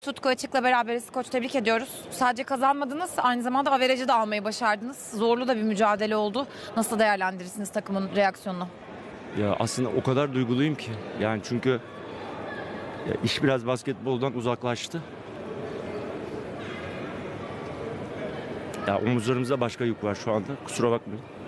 Tutku Açık'la beraberiz. Koç, tebrik ediyoruz. Sadece kazanmadınız, aynı zamanda averajı da almayı başardınız. Zorlu da bir mücadele oldu. Nasıl değerlendirirsiniz takımın reaksiyonunu? Ya aslında o kadar duyguluyum ki. Yani çünkü iş biraz basketboldan uzaklaştı. Ya omuzlarımızda başka yük var şu anda. Kusura bakmayın.